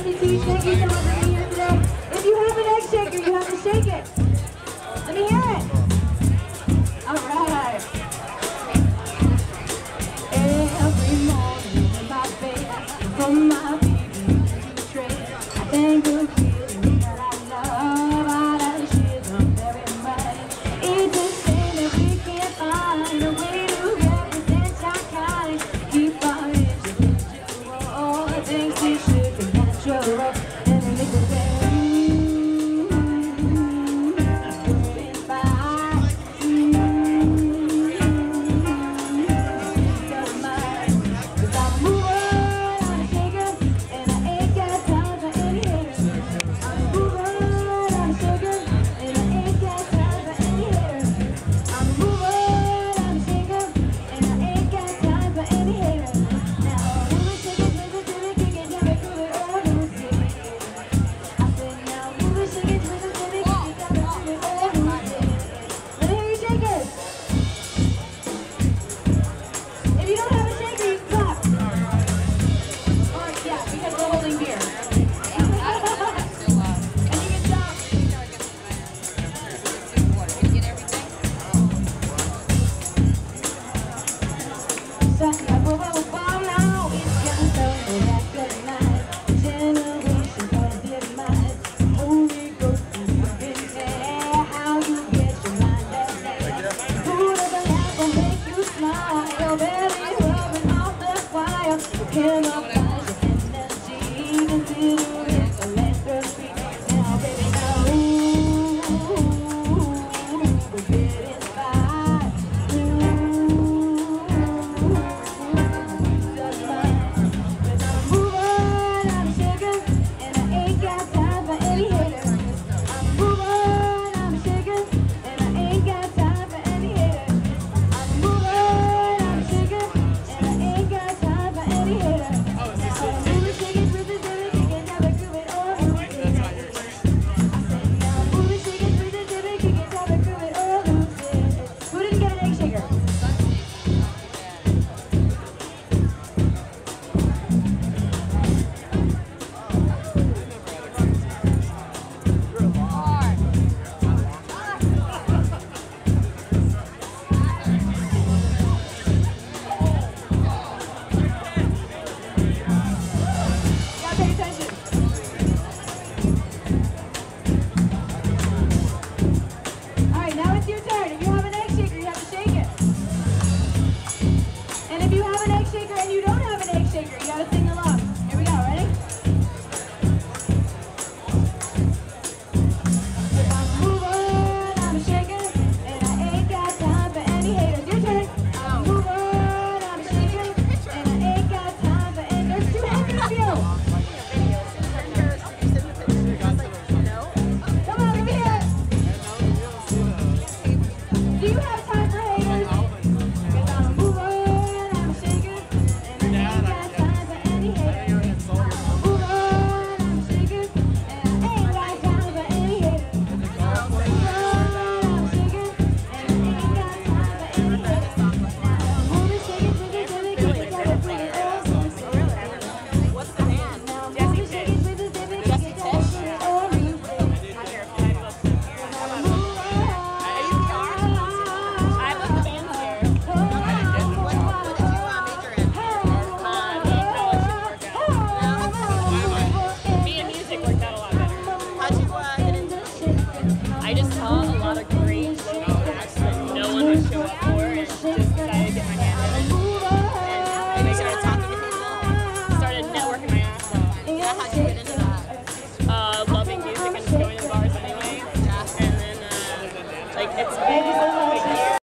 you two shakies that want to be here today. If you have an egg shaker, you have to shake it. Let me hear it. All right. Every morning in my bed, from my baby to the tray, I thank the feeling that I love. I that shit I'm very much. It's a shame that we can't find a way to represent our kind. Keep our individual things we should be natural and make the way. I just saw a lot of